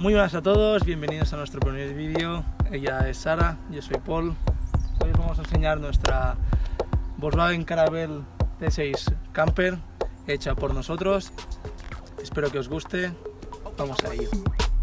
Muy buenas a todos, bienvenidos a nuestro primer vídeo. Ella es Sara, yo soy Paul. Hoy os vamos a enseñar nuestra Volkswagen Caravelle T6 Camper hecha por nosotros. Espero que os guste, vamos a ello.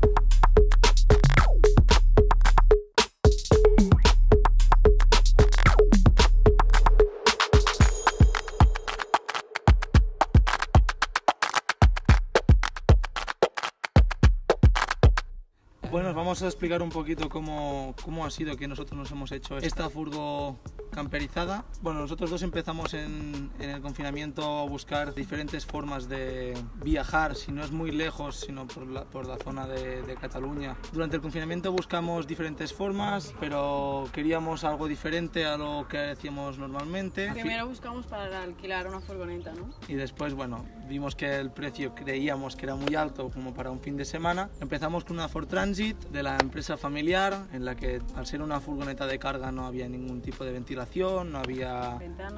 Bueno, os vamos a explicar un poquito cómo ha sido que nosotros nos hemos hecho esta furgo camperizada. Bueno, nosotros dos empezamos en el confinamiento a buscar diferentes formas de viajar, si no es muy lejos, sino por la zona de Cataluña. Durante el confinamiento buscamos diferentes formas, pero queríamos algo diferente a lo que hacíamos normalmente. Primero buscamos para alquilar una furgoneta, ¿no? Y después, bueno, vimos que el precio creíamos que era muy alto como para un fin de semana. Empezamos con una Ford Transit de la empresa familiar, en la que al ser una furgoneta de carga no había ningún tipo de ventilación, no había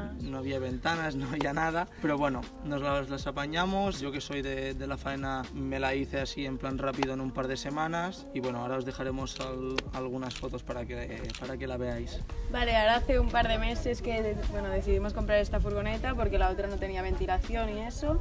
ventanas, no había nada, pero bueno, nos las apañamos. Yo que soy de la faena me la hice así en plan rápido en un par de semanas y bueno, ahora os dejaremos algunas fotos para que la veáis. Vale, ahora hace un par de meses que decidimos comprar esta furgoneta porque la otra no tenía ventilación y eso,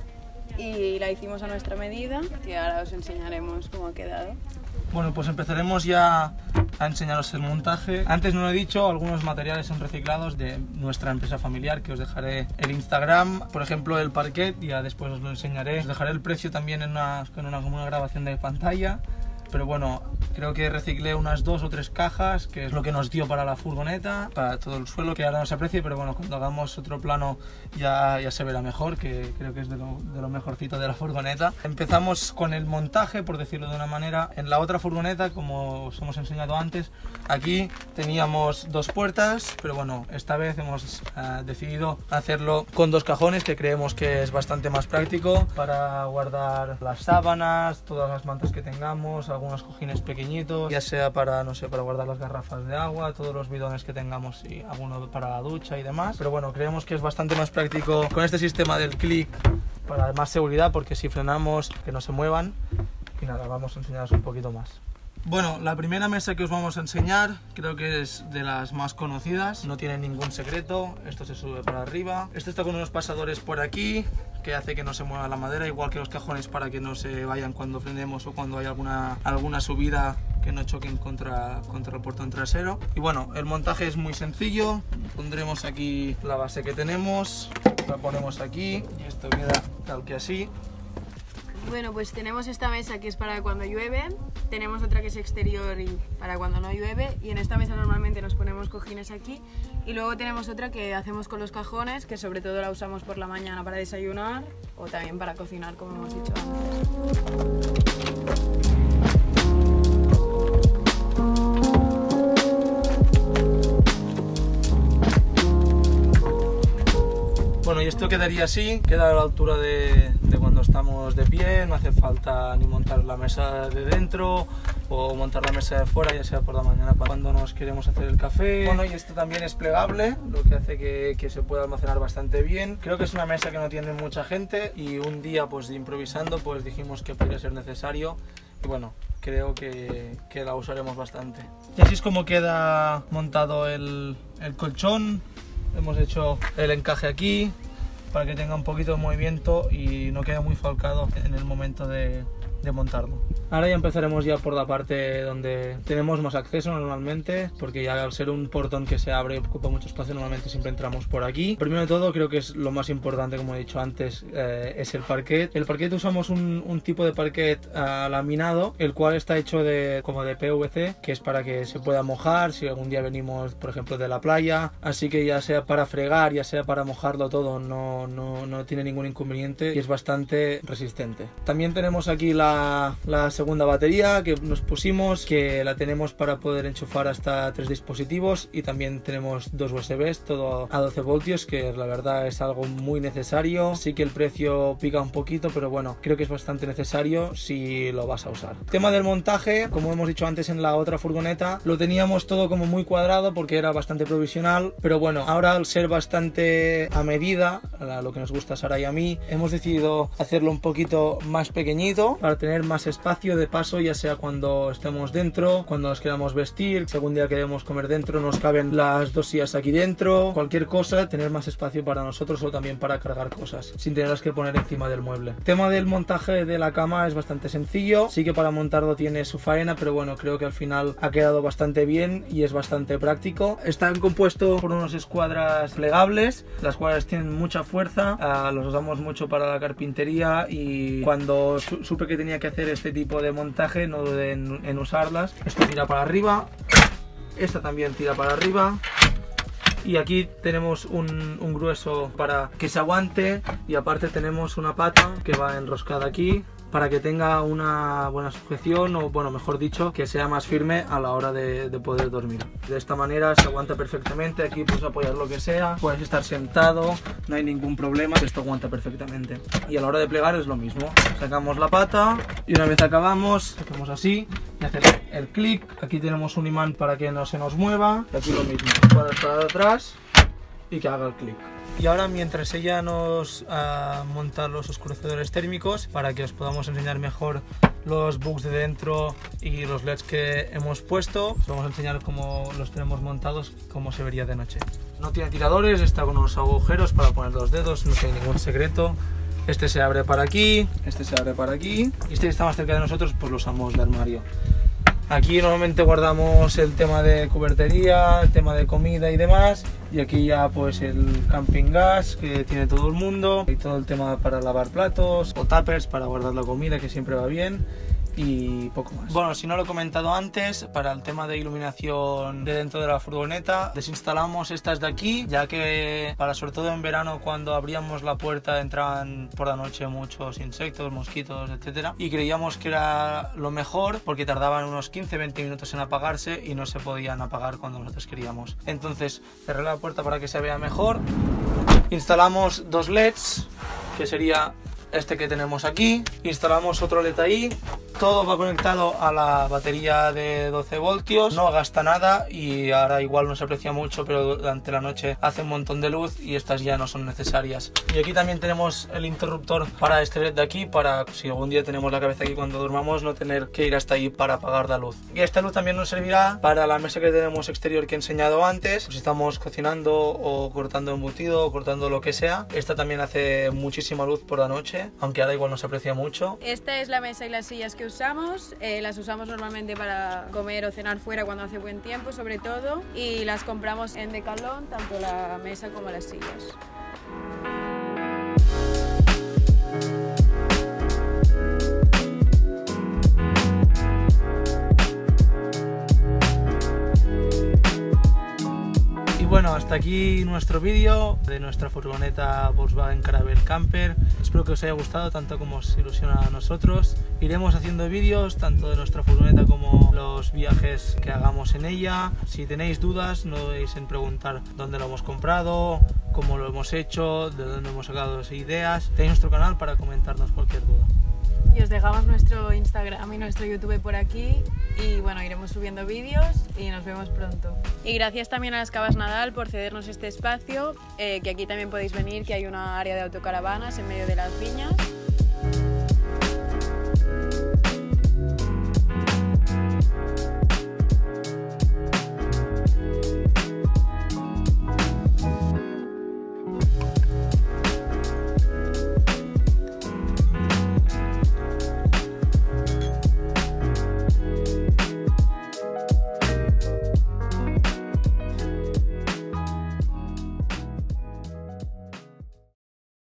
y la hicimos a nuestra medida, que ahora os enseñaremos cómo ha quedado. Bueno, pues empezaremos ya a enseñaros el montaje. Antes no lo he dicho, algunos materiales son reciclados de nuestra empresa familiar, que os dejaré el Instagram. Por ejemplo, el parquet, ya después os lo enseñaré. Os dejaré el precio también en una grabación de pantalla. Pero bueno, creo que reciclé unas 2 o 3 cajas, que es lo que nos dio para la furgoneta, para todo el suelo, que ahora no se aprecia, pero bueno, cuando hagamos otro plano ya se verá mejor, que creo que es de lo mejorcito de la furgoneta. Empezamos con el montaje, por decirlo de una manera. En la otra furgoneta, como os hemos enseñado antes, aquí teníamos 2 puertas, pero bueno, esta vez hemos decidido hacerlo con 2 cajones, que creemos que es bastante más práctico para guardar las sábanas, todas las mantas que tengamos, algunos cojines pequeñitos, ya sea para, no sé, para guardar las garrafas de agua, todos los bidones que tengamos y alguno para la ducha y demás. Pero bueno, creemos que es bastante más práctico con este sistema del click para más seguridad, porque si frenamos que no se muevan. Y nada, vamos a enseñaros un poquito más. Bueno, la primera mesa que os vamos a enseñar creo que es de las más conocidas, no tiene ningún secreto. Esto se sube para arriba, esto está con unos pasadores por aquí que hace que no se mueva la madera, igual que los cajones, para que no se vayan cuando frenemos o cuando hay alguna subida, que no choquen contra el portón trasero. Y bueno, el montaje es muy sencillo. Pondremos aquí la base que tenemos, la ponemos aquí y esto queda tal que así. Bueno, pues tenemos esta mesa que es para cuando llueve, tenemos otra que es exterior y para cuando no llueve, y en esta mesa normalmente nos ponemos cojines aquí, y luego tenemos otra que hacemos con los cajones, que sobre todo la usamos por la mañana para desayunar o también para cocinar, como hemos dicho antes. Bueno, y esto quedaría así, queda a la altura de cuando estamos de pie, no hace falta ni montar la mesa de dentro o montar la mesa de fuera, ya sea por la mañana cuando nos queremos hacer el café. Bueno, y esto también es plegable, lo que hace que se pueda almacenar bastante bien. Creo que es una mesa que no tiene mucha gente y un día pues improvisando pues dijimos que podría ser necesario y bueno, creo que la usaremos bastante. Y así es como queda montado el colchón. Hemos hecho el encaje aquí para que tenga un poquito de movimiento y no quede muy falcado en el momento de montarlo. Ahora ya empezaremos ya por la parte donde tenemos más acceso normalmente, porque ya al ser un portón que se abre y ocupa mucho espacio, normalmente siempre entramos por aquí. Primero de todo, creo que es lo más importante, como he dicho antes, es el parquet. El parquet usamos un tipo de parquet laminado, el cual está hecho como de PVC, que es para que se pueda mojar si algún día venimos, por ejemplo, de la playa. Así que ya sea para fregar, ya sea para mojarlo todo, no tiene ningún inconveniente y es bastante resistente. También tenemos aquí la segunda batería que nos pusimos, que la tenemos para poder enchufar hasta 3 dispositivos, y también tenemos 2 USBs, todo a 12 voltios, que la verdad es algo muy necesario. Sí que el precio pica un poquito, pero bueno, creo que es bastante necesario si lo vas a usar. Tema del montaje, como hemos dicho antes en la otra furgoneta, lo teníamos todo como muy cuadrado porque era bastante provisional, pero bueno, ahora al ser bastante a medida, a lo que nos gusta a Sara y a mí, hemos decidido hacerlo un poquito más pequeñito para tener más espacio de paso, ya sea cuando estemos dentro, cuando nos queramos vestir, si algún día queremos comer dentro, nos caben las 2 sillas aquí dentro, cualquier cosa, tener más espacio para nosotros o también para cargar cosas, sin tenerlas que poner encima del mueble. El tema del montaje de la cama es bastante sencillo, sí que para montarlo tiene su faena, pero bueno, creo que al final ha quedado bastante bien y es bastante práctico. Están compuestos por unos escuadras plegables, las cuales tienen mucha fuerza, los usamos mucho para la carpintería y cuando supe que tenía que hacer este tipo de montaje no dudé en usarlas. Esto tira para arriba, esta también tira para arriba. Y aquí tenemos un grueso para que se aguante y aparte tenemos una pata que va enroscada aquí para que tenga una buena sujeción o, bueno, mejor dicho, que sea más firme a la hora de poder dormir. De esta manera se aguanta perfectamente, aquí puedes apoyar lo que sea, puedes estar sentado, no hay ningún problema, esto aguanta perfectamente. Y a la hora de plegar es lo mismo, sacamos la pata y una vez acabamos, hacemos así y hacer el clic. Aquí tenemos un imán para que no se nos mueva, y aquí lo mismo, para atrás y que haga el clic. Y ahora, mientras ella nos monta los oscurecedores térmicos para que os podamos enseñar mejor los bugs de dentro y los LEDs que hemos puesto, os vamos a enseñar cómo los tenemos montados, cómo se vería de noche. No tiene tiradores, está con unos agujeros para poner los dedos, no tiene ningún secreto. Este se abre para aquí, este se abre para aquí y este que está más cerca de nosotros pues lo usamos de armario. Aquí normalmente guardamos el tema de cubertería, el tema de comida y demás, y aquí ya pues el camping gas que tiene todo el mundo y todo el tema para lavar platos o tuppers para guardar la comida, que siempre va bien, y poco más. Bueno, si no lo he comentado antes, para el tema de iluminación de dentro de la furgoneta desinstalamos estas de aquí, ya que sobre todo en verano, cuando abríamos la puerta entraban por la noche muchos insectos, mosquitos, etcétera, y creíamos que era lo mejor porque tardaban unos 15-20 minutos en apagarse y no se podían apagar cuando nosotros queríamos. Entonces cerré la puerta para que se vea mejor, instalamos 2 LEDs, que sería este que tenemos aquí, instalamos otro LED ahí, todo va conectado a la batería de 12 voltios, no gasta nada y ahora igual no se aprecia mucho, pero durante la noche hace un montón de luz y estas ya no son necesarias. Y aquí también tenemos el interruptor para este LED de aquí, para si algún día tenemos la cabeza aquí cuando durmamos no tener que ir hasta ahí para apagar la luz. Y esta luz también nos servirá para la mesa que tenemos exterior que he enseñado antes, si estamos cocinando o cortando embutido o cortando lo que sea. Esta también hace muchísima luz por la noche, aunque ahora igual no se aprecia mucho. Esta es la mesa y las sillas que usamos, las usamos normalmente para comer o cenar fuera cuando hace buen tiempo sobre todo, y las compramos en Decathlon, tanto la mesa como las sillas. Bueno, hasta aquí nuestro vídeo de nuestra furgoneta Volkswagen Caravelle Camper. Espero que os haya gustado tanto como os ilusiona a nosotros. Iremos haciendo vídeos tanto de nuestra furgoneta como los viajes que hagamos en ella. Si tenéis dudas, no dudéis en preguntar dónde lo hemos comprado, cómo lo hemos hecho, de dónde hemos sacado esas ideas. Tenéis nuestro canal para comentarnos cualquier duda. Y os dejamos nuestro Instagram y nuestro YouTube por aquí y bueno, iremos subiendo vídeos y nos vemos pronto. Y gracias también a las Cavas Nadal por cedernos este espacio, que aquí también podéis venir, que hay una área de autocaravanas en medio de las viñas.